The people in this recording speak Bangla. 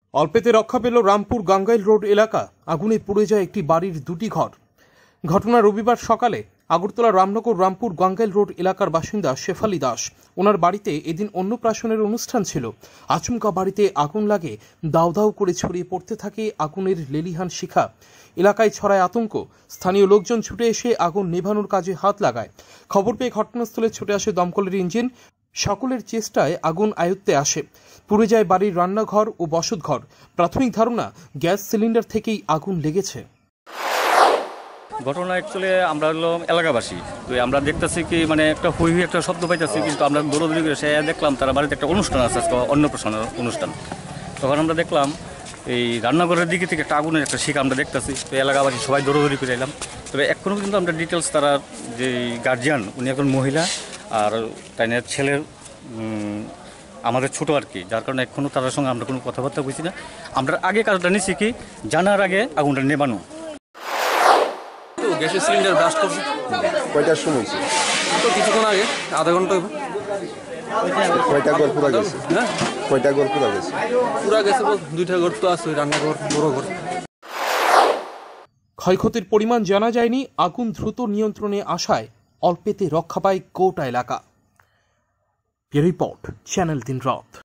অল্পেতে রক্ষা পেল রামপুর গাঙ্গাইল রোড এলাকা। আগুনে পুড়ে যায় একটি বাড়ির দুটি ঘর। ঘটনা রবিবার সকালে আগরতলা রামনগর রামপুর গাঙ্গাইল রোড এলাকার বাসিন্দা শেফালি দাস। ওনার বাড়িতে এদিন অন্নপ্রাশনের অনুষ্ঠান ছিল। আচমকা বাড়িতে আগুন লাগে। দাউ দাউ করে ছড়িয়ে পড়তে থাকে আগুনের লেলিহান শিখা। এলাকায় ছড়ায় আতঙ্ক। স্থানীয় লোকজন ছুটে এসে আগুন নেভানোর কাজে হাত লাগায়। খবর পেয়ে ঘটনাস্থলে ছুটে আসে দমকলের ইঞ্জিন। সকলের চেষ্টায় আগুন আয়ত্তে আসে। পুড়ে যায় বাড়ির রান্নাঘর ও বসতঘর। প্রাথমিক ধারণা, গ্যাস সিলিন্ডার থেকেই আগুন লেগেছে। ঘটনা অ্যাকচুয়ালি আমরা হলো এলাকাবাসী, তো আমরা দেখতেছি কি মানে একটা হুই হুই একটা শব্দ পাইতেছি, কিন্তু আমরা দৌড়দৌড়ি করে সে দেখলাম তারা বাড়িতে একটা অনুষ্ঠান আছে, আজকে অন্নপ্রাশনের অনুষ্ঠান। তখন আমরা দেখলাম এই রান্নাঘরের দিকে থেকে একটা আগুনের একটা শিখা আমরা দেখতেছি। তো এলাকাবাসী সবাই দৌড়দৌড়ি করে এলাম। তবে এখনও কিন্তু আমরা ডিটেলস, তারা যে গার্জিয়ান উনি একজন মহিলা আর তাই না ছেলের আমাদের ছোটো আর কি, যার কারণে এখনও তাদের সঙ্গে আমরা কোনো কথাবার্তা বলছি না। আমরা আগে কাজটা নিচ্ছি কি জানার আগে আগুনটা নেবানো। গ্যাসের সিলিন্ডার ব্লাস্ট করছে। কয়টার সময় হয়েছে? তো কিছুক্ষণ আগে, আধা ঘন্টা। কয়টা ঘর পুরা গেছে? হ্যাঁ, কয়টা ঘর পুরা গেছে? পুরা গেছে বল, 2টা ঘর তো আছে, রান্নাঘর, বড় ঘর। ক্ষয়ক্ষতির পরিমাণ জানা যায়নি। আগুন দ্রুত নিয়ন্ত্রণে আসায় অল্পেতে রক্ষা পায় গোটা এলাকা। রিপোর্ট, চ্যানেল দিনরাত।